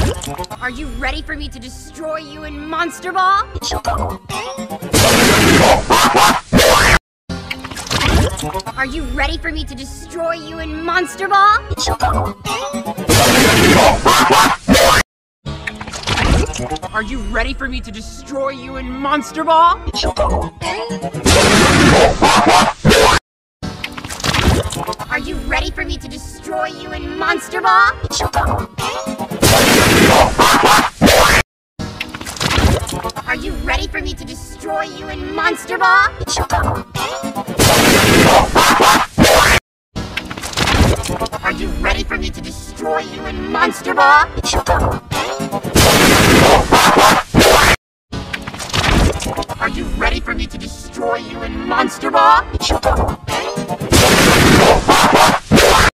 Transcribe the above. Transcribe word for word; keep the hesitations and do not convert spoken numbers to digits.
Are you ready for me to destroy you in Monster Ball? Are you ready for me to destroy you in Monster Ball? Are you ready for me to destroy you in Monster Ball? Are you ready for me to destroy you in Monster Ball? Are you ready for me to destroy you in Monster Ball? Are you ready for me to destroy you in Monster Ball? Are you ready for me to destroy you in Monster Ball?